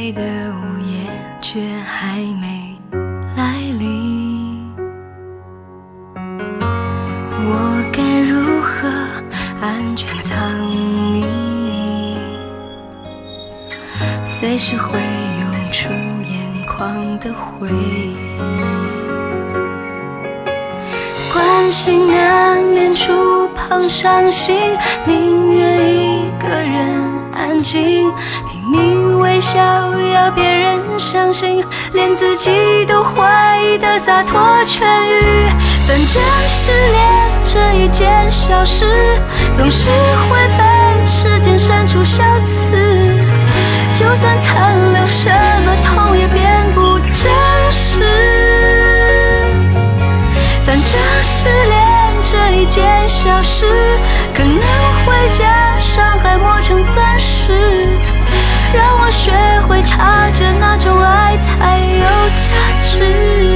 爱的午夜却还没来临，我该如何安全藏匿？随时会涌出眼眶的回忆，关心难免触碰伤心，宁愿一个人安静，拼命微笑要别人相信，连自己都怀疑的洒脱痊愈。反正失恋这一件小事，总是会被时间删除小词，就算残留什么痛也变不真实。反正失恋这一件小事，可能会将伤害磨成钻石，让我学会察觉哪种爱才有价值。